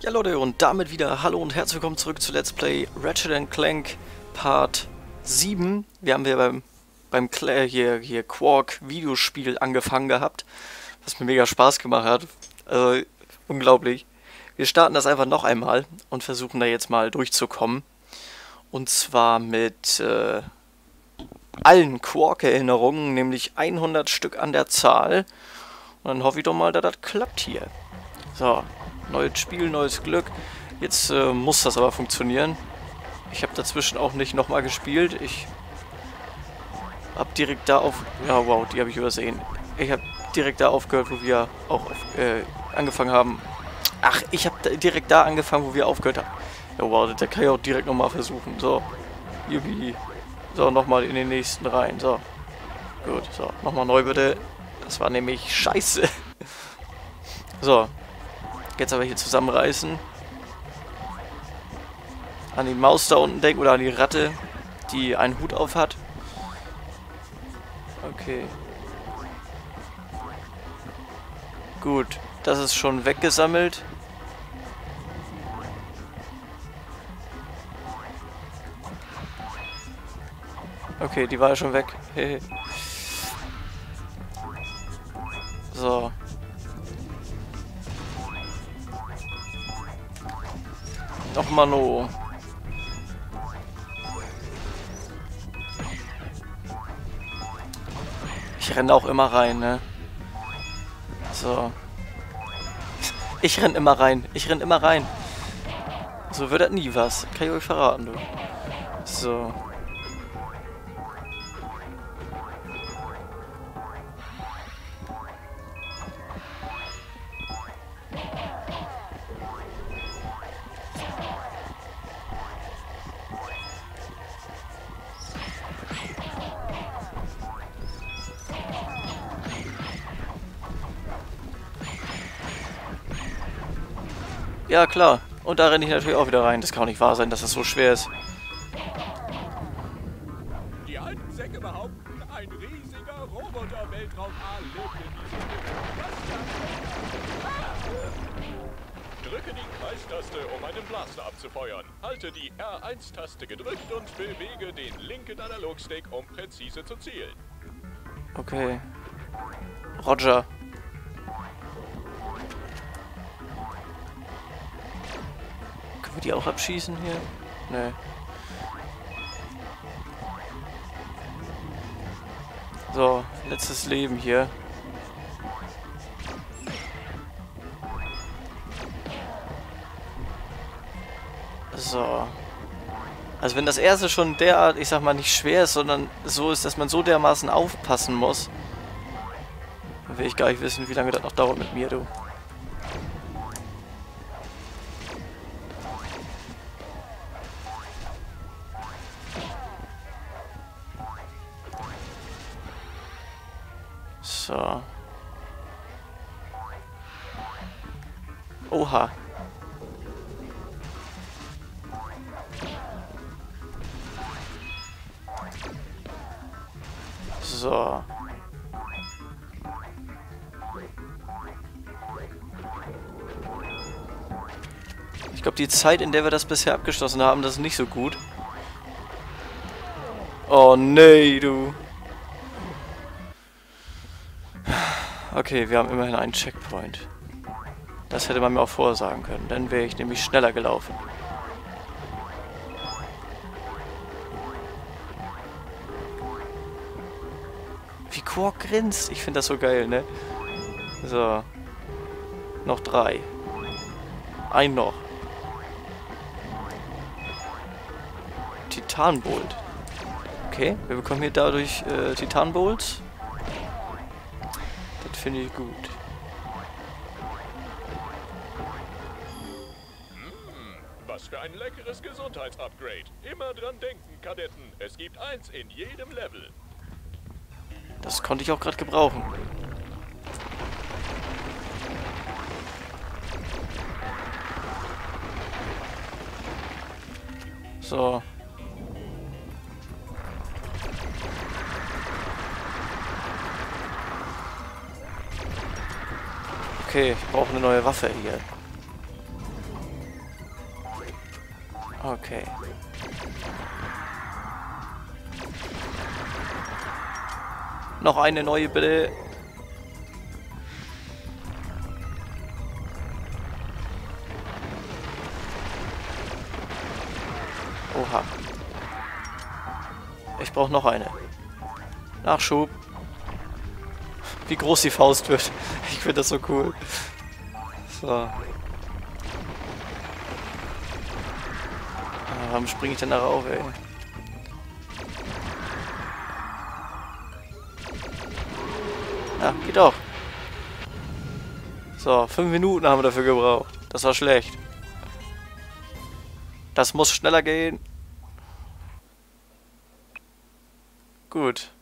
Ja Leute, und damit wieder hallo und herzlich willkommen zurück zu Let's Play Ratchet & Clank Part 7. Wir haben beim hier Quark Videospiel angefangen gehabt, was mir mega Spaß gemacht hat. Also, unglaublich. Wir starten das einfach noch einmal und versuchen da jetzt mal durchzukommen. Und zwar mit allen Quark-Erinnerungen, nämlich 100 Stück an der Zahl. Und dann hoffe ich doch mal, dass das klappt hier. So, neues Spiel, neues Glück. Jetzt muss das aber funktionieren. Ich habe dazwischen auch nicht nochmal gespielt. Ich habe direkt da auf... Ja, wow, die habe ich übersehen. Ich habe direkt da aufgehört, wo wir auch angefangen haben. Ach, ich habe direkt da angefangen, wo wir aufgehört haben. Ja, wow, da kann ich auch direkt nochmal versuchen. So, Jubi. So, nochmal in den nächsten rein. So, gut. So, nochmal neu bitte. Das war nämlich scheiße. So. Jetzt aber hier zusammenreißen. An die Maus da unten denken oder an die Ratte, die einen Hut auf hat. Okay. Gut, das ist schon weggesammelt. Okay, die war ja schon weg. So. Nochmal no. Ich renne auch immer rein, ne? So. Ich renn immer rein. Ich renn immer rein. So wird das nie was. Kann ich euch verraten, du. So. Ja, klar. Und da renne ich natürlich auch wieder rein. Das kann auch nicht wahr sein, dass das so schwer ist. Die alten Säcke behaupten, ein riesiger Roboter-Weltraumaal lebt in diesem Gebiet. Drücke die Kreistaste, um einen Blaster abzufeuern. Halte die R1-Taste gedrückt und bewege den linken Analogstick, um präzise zu zielen. Okay. Roger. Können wir die auch abschießen hier? Nee. So, letztes Leben hier. So. Also wenn das erste schon derart, ich sag mal, nicht schwer ist, sondern so ist, dass man so dermaßen aufpassen muss, dann will ich gar nicht wissen, wie lange das noch dauert mit mir, du. So. Oha. So. Ich glaube, die Zeit, in der wir das bisher abgeschlossen haben, das ist nicht so gut. Oh, nee, du. Okay, wir haben immerhin einen Checkpoint. Das hätte man mir auch vorsagen können. Dann wäre ich nämlich schneller gelaufen. Wie Quark grinst. Ich finde das so geil, ne? So. Noch 3. Ein noch. Titanbolt. Okay, wir bekommen hier dadurch Titanbolts. Das finde ich gut. Was für ein leckeres Gesundheitsupgrade. Immer dran denken, Kadetten. Es gibt eins in jedem Level. Das konnte ich auch gerade gebrauchen. So. Okay, ich brauche eine neue Waffe hier. Okay. Noch eine neue, bitte. Oha. Ich brauche noch eine. Nachschub. Wie groß die Faust wird. Ich finde das so cool. So. Warum springe ich denn darauf, ey? Ja, geht auch. So, 5 Minuten haben wir dafür gebraucht. Das war schlecht. Das muss schneller gehen. Gut.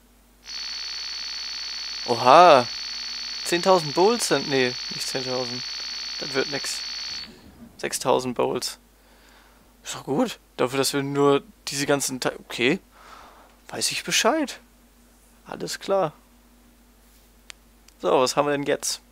Oha. 10.000 Bowls sind... Nee, nicht 10.000. Das wird nix. 6.000 Bowls. Ist doch gut. Dafür, dass wir nur diese ganzen... Okay. Weiß ich Bescheid. Alles klar. So, was haben wir denn jetzt?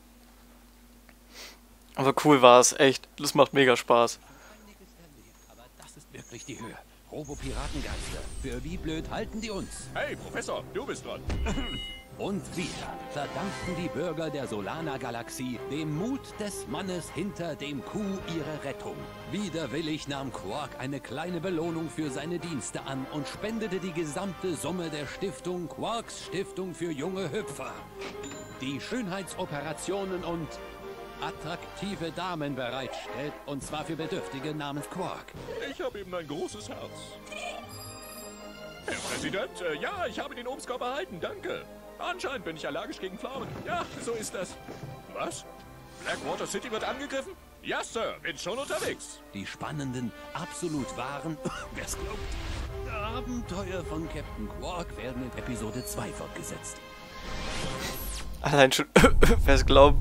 Aber cool war es, echt. Das macht mega Spaß. Aber das ist wirklich die Höhe. Robo-Piratengeister. Für wie blöd halten die uns? Hey, Professor, du bist dran. Und wieder verdankten die Bürger der Solana-Galaxie dem Mut des Mannes hinter dem Coup ihre Rettung. Widerwillig nahm Quark eine kleine Belohnung für seine Dienste an und spendete die gesamte Summe der Stiftung Quarks Stiftung für junge Hüpfer, die Schönheitsoperationen und attraktive Damen bereitstellt, und zwar für Bedürftige namens Quark. Ich habe eben ein großes Herz. Herr Präsident, ja, ich habe den Obstkorb erhalten, danke. Anscheinend bin ich allergisch gegen Pflaumen. Ja, so ist das. Was? Blackwater City wird angegriffen? Ja, Sir, bin schon unterwegs. Die spannenden, absolut wahren, wer's glaubt, Abenteuer von Captain Quark werden in Episode 2 fortgesetzt. Allein schon, wer es glaubt.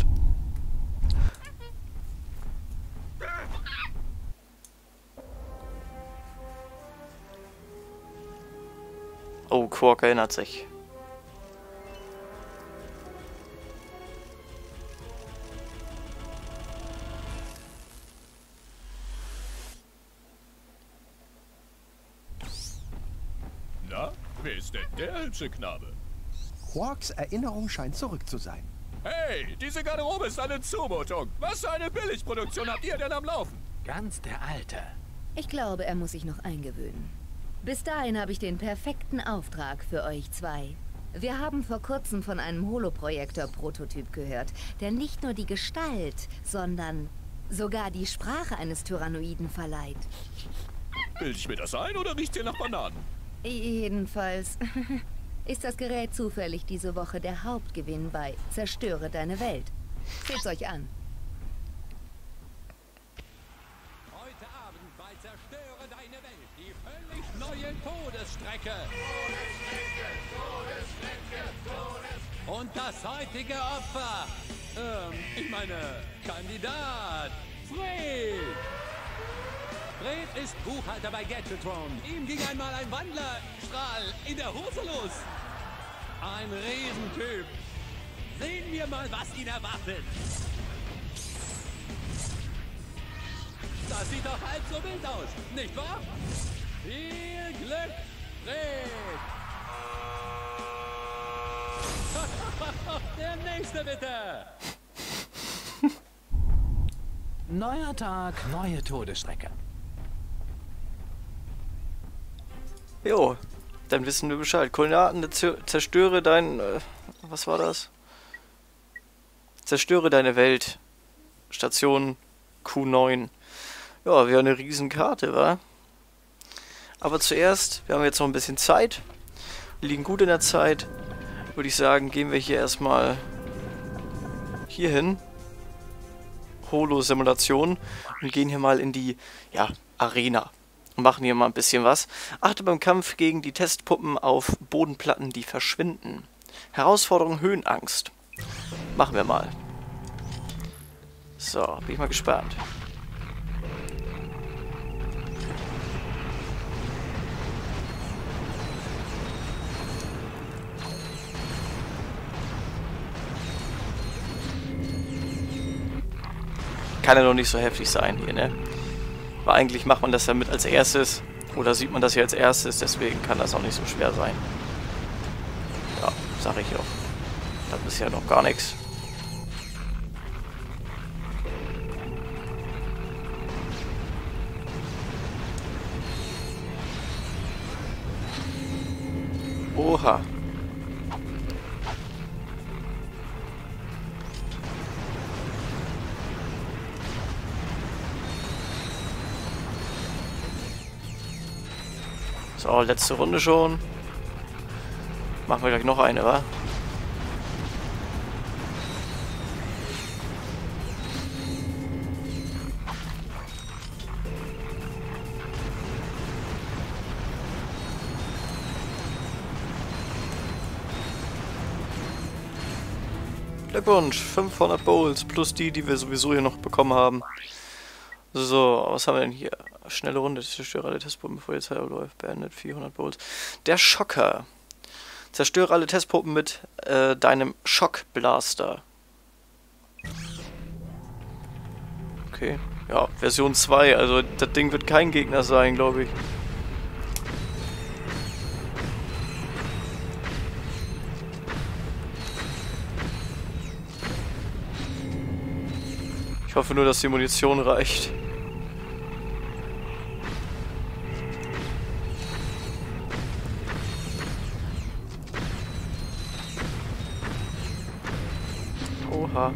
Oh, Quark erinnert sich. Na, wer ist denn der hübsche Knabe? Quarks Erinnerung scheint zurück zu sein. Hey, diese Garderobe ist eine Zumutung. Was für eine Billigproduktion habt ihr denn am Laufen? Ganz der Alte. Ich glaube, er muss sich noch eingewöhnen. Bis dahin habe ich den perfekten Auftrag für euch zwei. Wir haben vor kurzem von einem Holoprojektor-Prototyp gehört, der nicht nur die Gestalt, sondern sogar die Sprache eines Tyrannoiden verleiht. Bild ich mir das ein oder riecht ihr nach Bananen? Jedenfalls ist das Gerät zufällig diese Woche der Hauptgewinn bei Zerstöre deine Welt. Seht's euch an. Heute Abend bei Zerstöre deine Welt, die völlig neue Todesstrecke. Und das heutige Opfer, ich meine, Kandidat, Fred. Fred ist Buchhalter bei Gadgetron. Ihm ging einmal ein Wandlerstrahl in der Hose los. Ein Riesentyp. Sehen wir mal, was ihn erwartet. Das sieht doch halb so wild aus, nicht wahr? Viel Glück, Fred. Der nächste bitte. Neuer Tag, neue Todesstrecke. Jo, dann wissen wir Bescheid. Koordinaten, zerstöre dein... was war das? Zerstöre deine Welt. Station Q9. Ja, wäre eine Riesenkarte, wa? Aber zuerst, wir haben jetzt noch ein bisschen Zeit. Wir liegen gut in der Zeit. Würde ich sagen, gehen wir hier erstmal hier hin. Holo-Simulation. Und gehen hier mal in die, ja, Arena. Und machen hier mal ein bisschen was. Achte beim Kampf gegen die Testpuppen auf Bodenplatten, die verschwinden. Herausforderung Höhenangst. Machen wir mal. So, bin ich mal gespannt. Kann ja noch nicht so heftig sein hier, ne? Aber eigentlich macht man das ja mit als erstes. Oder sieht man das ja als erstes, deswegen kann das auch nicht so schwer sein. Ja, sag ich auch. Das ist ja noch gar nichts. Oha. So, letzte Runde schon. Machen wir gleich noch eine, wa? Glückwunsch, 500 Bowls plus die wir sowieso hier noch bekommen haben. So, was haben wir denn hier? Schnelle Runde, zerstöre alle Testpuppen, bevor die Zeit abläuft. Beendet, 400 Bowls. Der Schocker. Zerstöre alle Testpuppen mit deinem Schockblaster. Okay, ja, Version 2, also das Ding wird kein Gegner sein, glaube ich. Ich hoffe nur, dass die Munition reicht. Oha.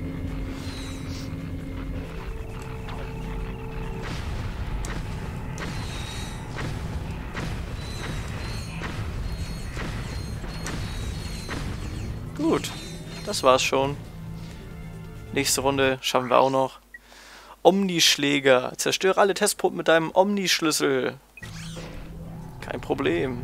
Gut, das war's schon. Nächste Runde schaffen wir auch noch. Omnischläger. Zerstöre alle Testpuppen mit deinem Omnischlüssel. Kein Problem.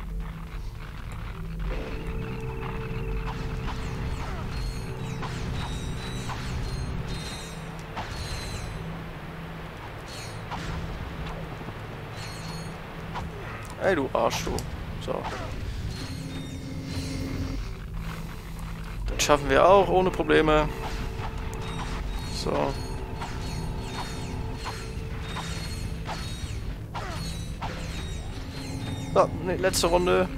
Ey, du Arsch, du. So. Das schaffen wir auch ohne Probleme. So. So, ne, letzte Runde.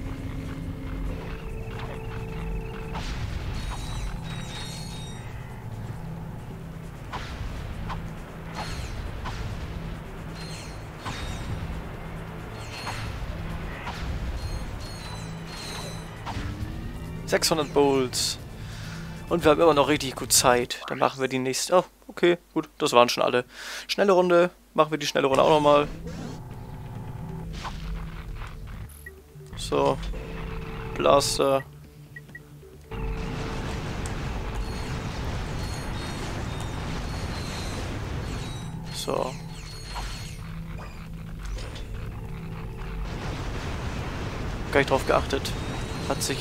$600 Bowls. Und wir haben immer noch richtig gut Zeit. Dann machen wir die nächste. Oh, okay, gut. Das waren schon alle. Schnelle Runde. Machen wir die schnelle Runde auch nochmal. So. Blaster. So. Gar nicht drauf geachtet. Hat sich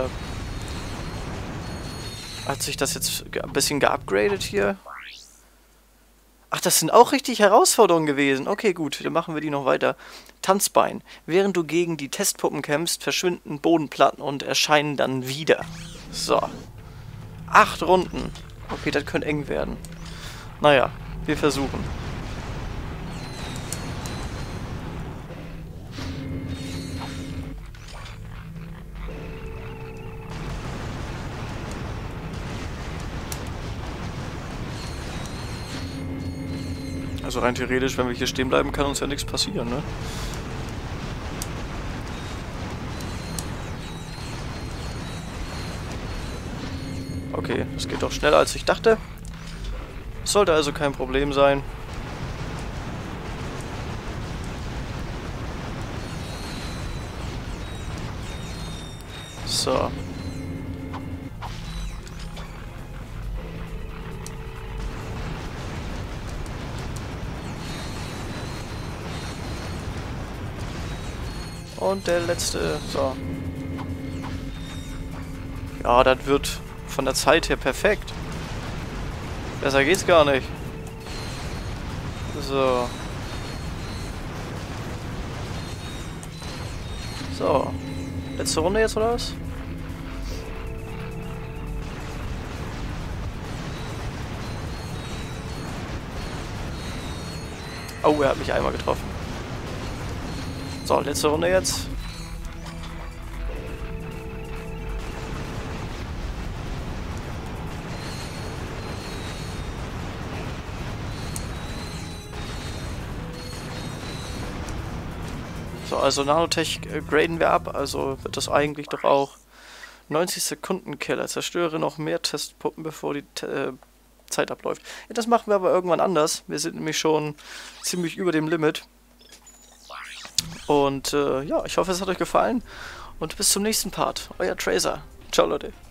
das jetzt ein bisschen geupgradet hier? Ach, das sind auch richtig Herausforderungen gewesen. Okay, gut, dann machen wir die noch weiter. Tanzbein. Während du gegen die Testpuppen kämpfst, verschwinden Bodenplatten und erscheinen dann wieder. So. 8 Runden. Okay, das könnte eng werden. Naja, wir versuchen. Also rein theoretisch, wenn wir hier stehen bleiben, kann uns ja nichts passieren, ne? Okay, das geht doch schneller als ich dachte. Sollte also kein Problem sein. So. Und der letzte. So. Ja, das wird von der Zeit her perfekt. Besser geht's gar nicht. So. So. Letzte Runde jetzt, oder was? Oh, er hat mich einmal getroffen. So, letzte Runde jetzt. So, also Nanotech graden wir ab, also wird das eigentlich doch auch 90 Sekunden Killer. Zerstöre noch mehr Testpuppen, bevor die Zeit abläuft. Ja, das machen wir aber irgendwann anders. Wir sind nämlich schon ziemlich über dem Limit. Und ja, ich hoffe, es hat euch gefallen. Und bis zum nächsten Part. Euer Tracer. Ciao, Leute.